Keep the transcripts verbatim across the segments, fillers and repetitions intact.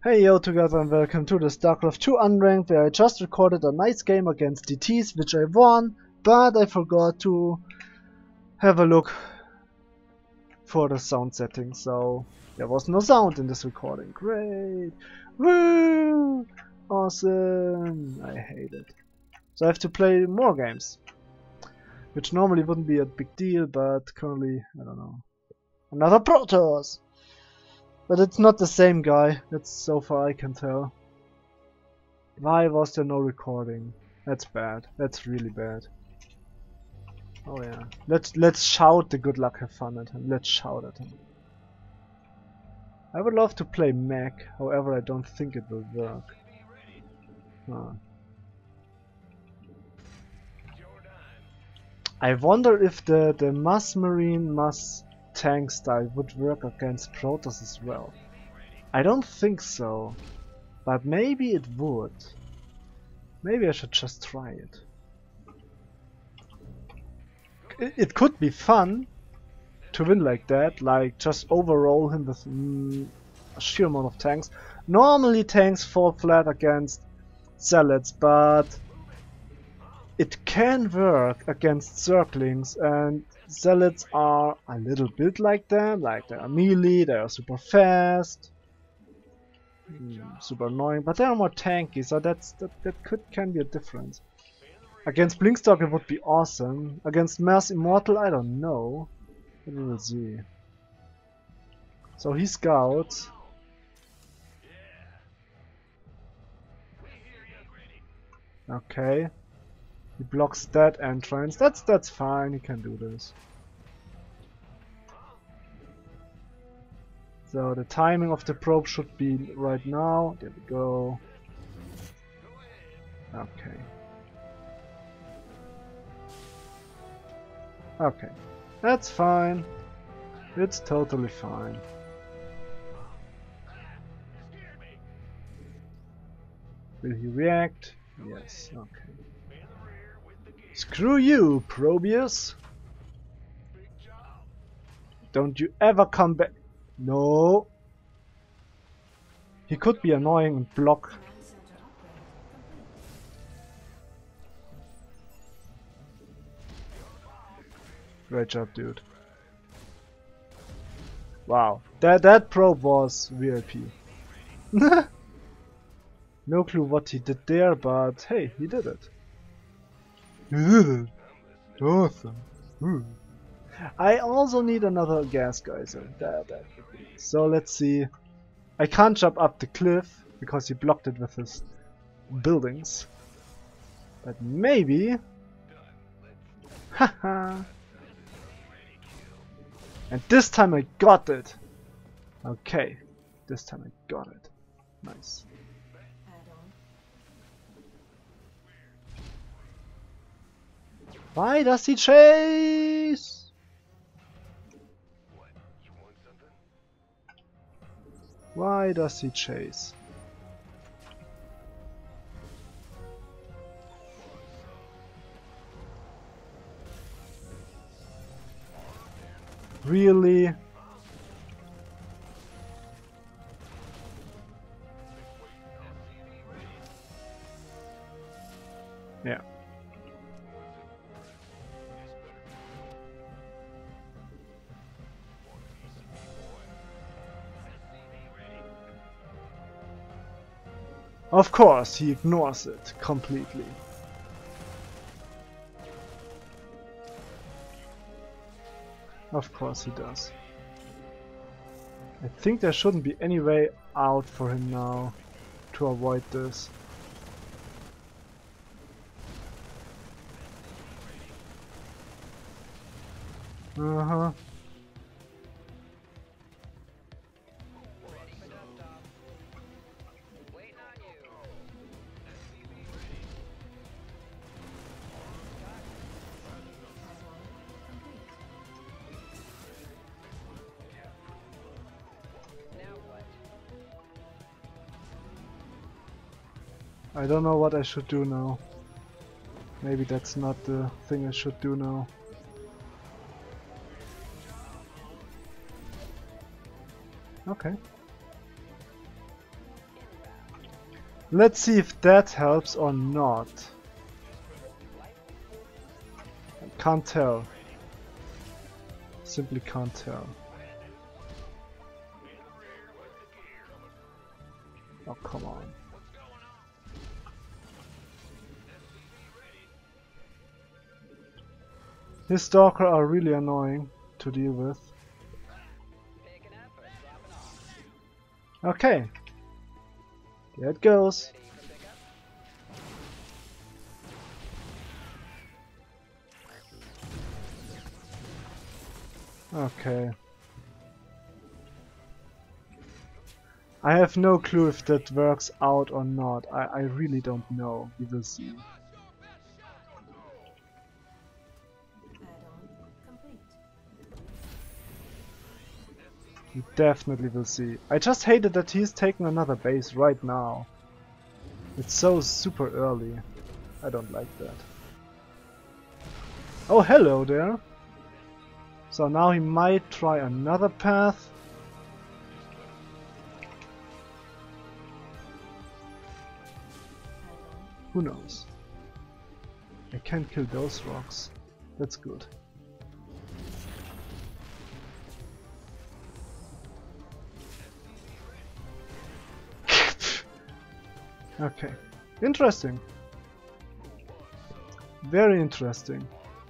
Hey yo together and welcome to the StarCraft two Unranked, where I just recorded a nice game against D Ts which I won, but I forgot to have a look for the sound settings, so there was no sound in this recording. Great! Woo! Awesome! I hate it. So I have to play more games, which normally wouldn't be a big deal, but currently, I don't know. Another Protoss! But it's not the same guy, that's so far I can tell. Why was there no recording? That's bad. That's really bad. Oh yeah. Let's let's shout the good luck have fun at him. Let's shout at him. I would love to play mech, however I don't think it will work. Huh. I wonder if the, the Mass Marine Mass Tank style would work against Protoss as well. I don't think so, but maybe it would. Maybe I should just try it. It, it could be fun to win like that, like just overroll him with mm, a sheer amount of tanks. Normally tanks fall flat against zealots, but it can work against zerglings, and zealots are a little bit like them, like they are melee, they are super fast, mm, super annoying, but they are more tanky, so that's that, that could can be a difference. Against Blinkstalk it would be awesome. Against Mass Immortal I don't know. But we will see. So he scouts. Okay. He blocks that entrance. That's that's fine, he can do this. So the timing of the probe should be right now. There we go. Okay. Okay. That's fine. It's totally fine. Will he react? Yes, okay. Screw you, Probius! Don't you ever come back. No! He could be annoying and block. Great job, dude. Wow, that that probe was V I P. No clue what he did there, but hey, he did it. He did it. Awesome. Ooh. I also need another gas geyser. There, there. So let's see. I can't jump up the cliff because he blocked it with his buildings. But maybe. Haha. And this time I got it! Okay, this time I got it. Nice. Why does he chase? Why does he chase? Really? Yeah. Of course, he ignores it completely. Of course he does. I think there shouldn't be any way out for him now to avoid this. Uh-huh. I don't know what I should do now. Maybe that's not the thing I should do now. Okay. Let's see if that helps or not. I can't tell. Simply can't tell. Oh, come on. His Stalker are really annoying to deal with. Okay. There it goes. Okay. I have no clue if that works out or not. I, I really don't know. We will see. We definitely will see. I just hated that he's taking another base right now. It's so super early. I don't like that. Oh, hello there. So now he might try another path. Who knows? I can't kill those rocks. That's good. Okay. Interesting. Very interesting.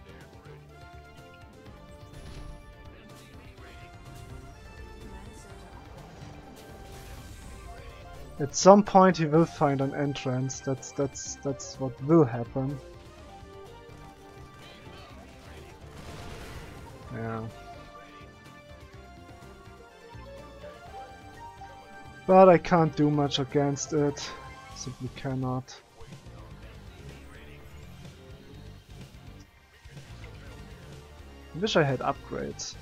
At some point he will find an entrance. That's that's that's what will happen. Yeah. But I can't do much against it. Simply cannot. I wish I had upgrades.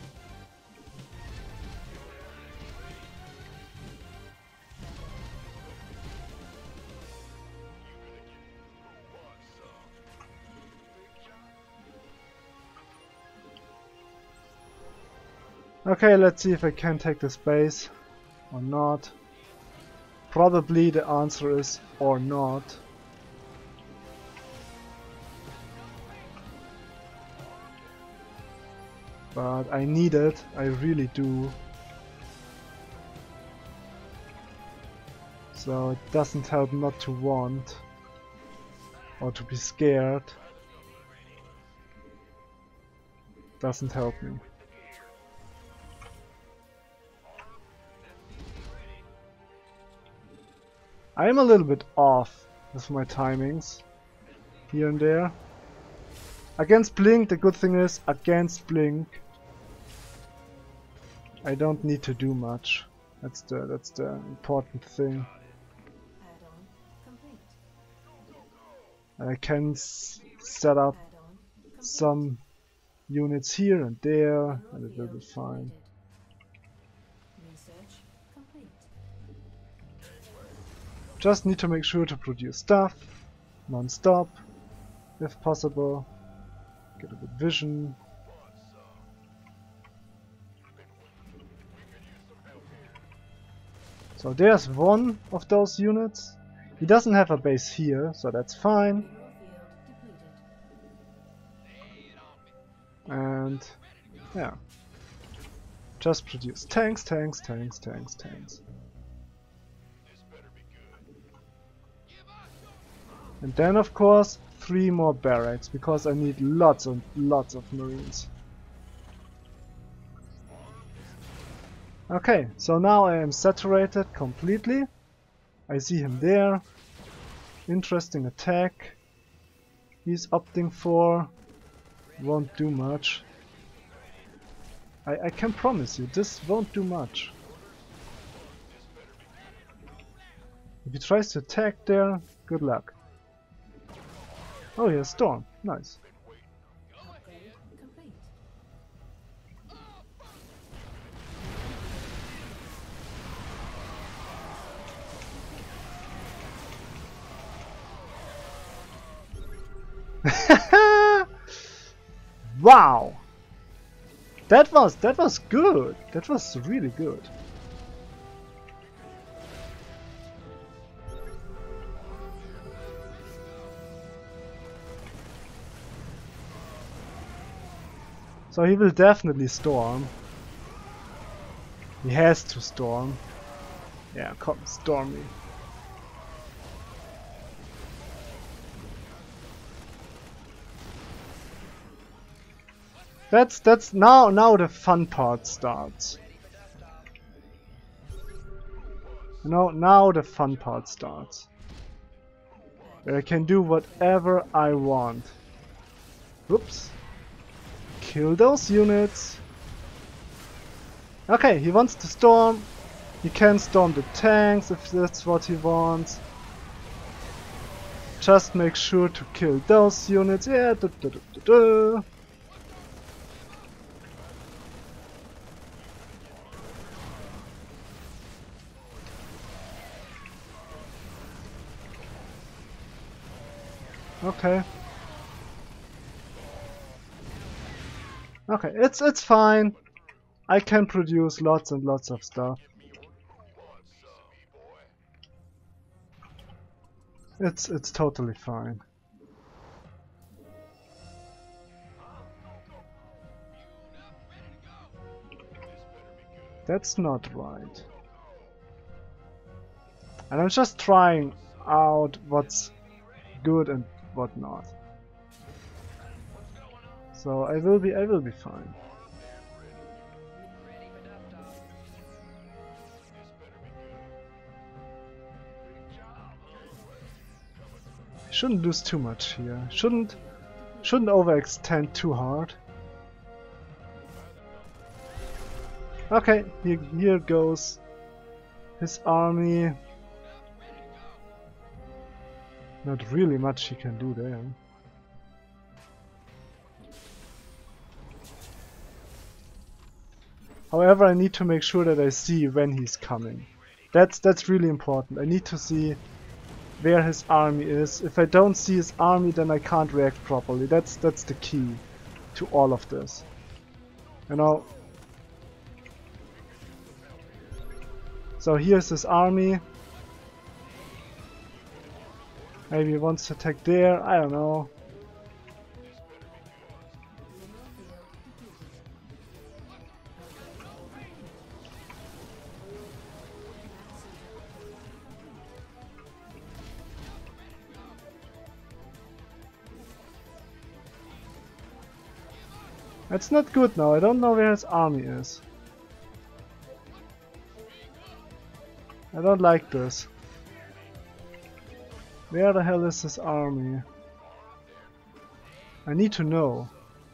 Okay, let's see if I can take this base or not. Probably the answer is or not. But I need it, I really do. So it doesn't help not to want or to be scared. Doesn't help me. I am a little bit off with my timings here and there. Against Blink, the good thing is, against Blink, I don't need to do much. That's the that's the important thing. I can s set up some units here and there, and it will be fine. Just need to make sure to produce stuff non-stop, if possible. Get a good vision. So there's one of those units. He doesn't have a base here, so that's fine. And yeah, just produce tanks, tanks, tanks, tanks, tanks. And then of course three more barracks, because I need lots and lots of marines. Okay, so now I am saturated completely. I see him there. Interesting attack he's opting for. Won't do much. I, I can promise you, this won't do much. If he tries to attack there, good luck. Oh, he has Storm. Nice. Wow! That was that was good. That was really good. So he will definitely storm. He has to storm. Yeah, come storm me. That's that's now now the fun part starts. No, now the fun part starts. Where I can do whatever I want. Whoops. Kill those units. Okay, he wants to storm. He can storm the tanks if that's what he wants. Just make sure to kill those units. Yeah, da, da, da, da, da. Okay. Okay, it's it's fine. I can produce lots and lots of stuff. It's it's totally fine. That's not right. And I'm just trying out what's good and what not. So I will be I will be fine. Shouldn't lose too much here. Shouldn't shouldn't overextend too hard. Okay, here, here goes his army. Not really much he can do there. However, I need to make sure that I see when he's coming. That's that's really important. I need to see where his army is. If I don't see his army, then I can't react properly. That's that's the key to all of this. You know. So here's his army. Maybe he wants to attack there, I don't know. That's not good now, I don't know where his army is. I don't like this. Where the hell is his army? I need to know.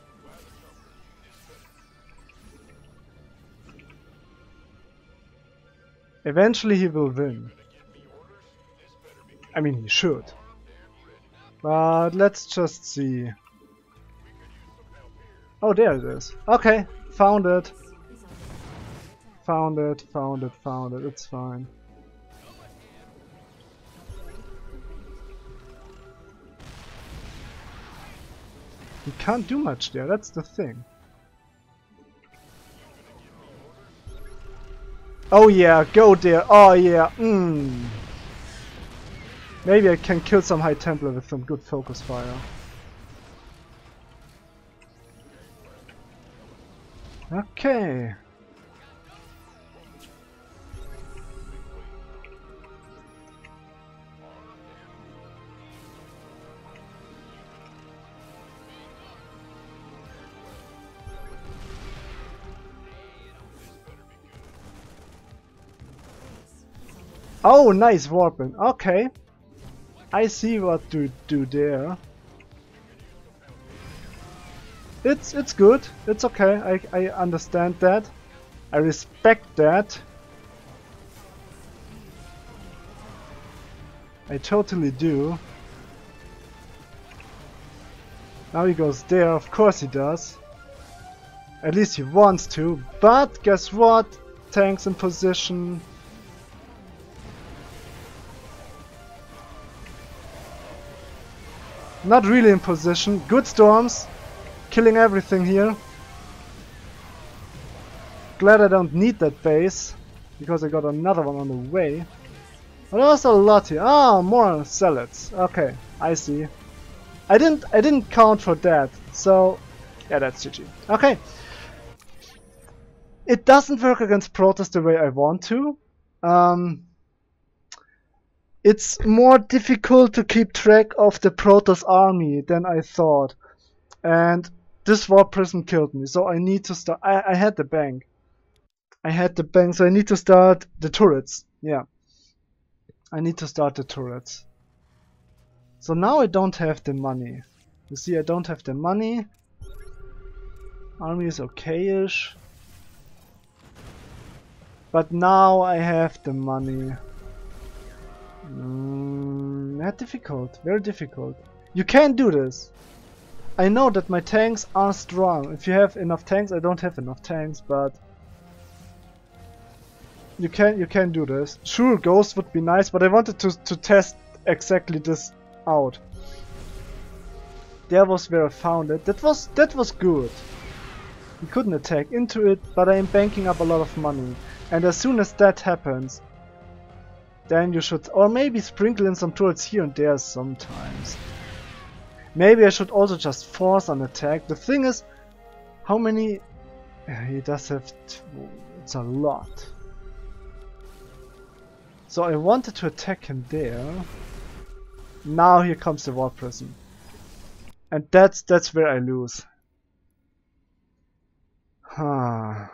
Eventually he will win. I mean, he should. But let's just see. Oh, there it is. Okay, found it. Found it, found it, found it. It's fine. You can't do much there, that's the thing. Oh yeah, go there, oh yeah, mmm. Maybe I can kill some High Templar with some good focus fire. Okay. Oh, nice warping. Okay. I see what to do there. It's it's good. It's okay. I I understand that. I respect that. I totally do. Now he goes there. Of course he does. At least he wants to. But guess what? Tanks in position. Not really in position. Good storms. Killing everything here. Glad I don't need that base. Because I got another one on the way. But there's a lot here. Ah, more zealots. Okay, I see. I didn't I didn't count for that. So Yeah, that's G G. Okay. It doesn't work against Protoss the way I want to. Um, it's more difficult to keep track of the Protoss army than I thought. And this Warp Prism killed me, so I need to start. I, I had the bank. I had the bank, so I need to start the turrets. Yeah. I need to start the turrets. So now I don't have the money. You see, I don't have the money. Army is okay-ish. But now I have the money. Mm, yeah, difficult. Very difficult. You can do this. I know that my tanks are strong. If you have enough tanks, I don't have enough tanks, but you can you can do this. Sure, Ghost would be nice, but I wanted to to test exactly this out. There was where I found it. That was that was good. You couldn't attack into it, but I am banking up a lot of money. And as soon as that happens, then you should, or maybe sprinkle in some turrets here and there sometimes. Maybe I should also just force an attack. The thing is, how many... He does have... Two, it's a lot. So I wanted to attack him there. Now here comes the Warp Prism. And that's, that's where I lose. Huh.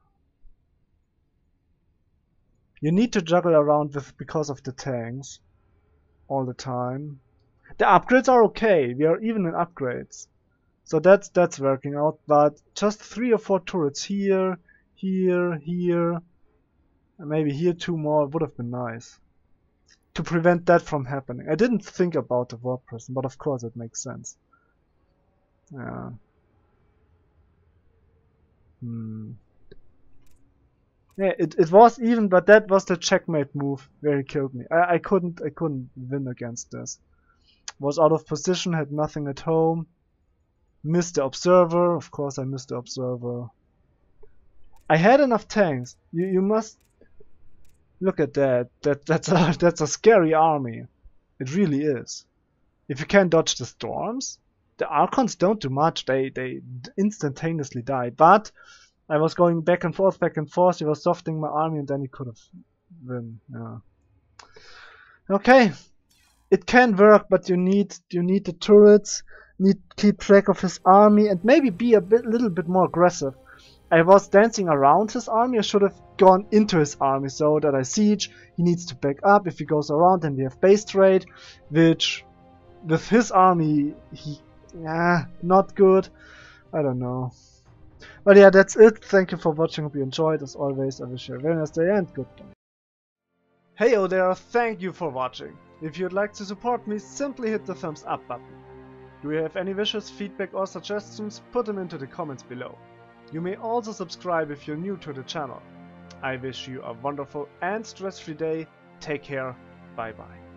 You need to juggle around with because of the tanks all the time. The upgrades are okay. We are even in upgrades, so that's that's working out. But just three or four turrets here, here, here, and maybe here two more would have been nice to prevent that from happening. I didn't think about the Warp Prism, but of course it makes sense. Yeah. Hmm. Yeah, it, it was even, but that was the checkmate move where he killed me. I, I couldn't I couldn't win against this. Was out of position, had nothing at home. Missed the observer, of course I missed the observer. I had enough tanks. You you must look at that. That that's a that's a scary army. It really is. If you can't dodge the storms, the Archons don't do much. They they instantaneously die. But I was going back and forth, back and forth. He was softening my army, and then he could have win. Yeah. Okay, it can work, but you need you need the turrets. Need to keep track of his army, and maybe be a bit, little bit more aggressive. I was dancing around his army. I should have gone into his army so that I siege. He needs to back up. If he goes around, then we have base trade, which with his army, he yeah, not good. I don't know. But yeah, that's it. Thank you for watching. Hope you enjoyed. As always, I wish you a very nice day and goodbye. Hey oh there, thank you for watching. If you'd like to support me, simply hit the thumbs up button. Do you have any wishes, feedback or suggestions? Put them into the comments below. You may also subscribe if you're new to the channel. I wish you a wonderful and stress-free day. Take care. Bye bye.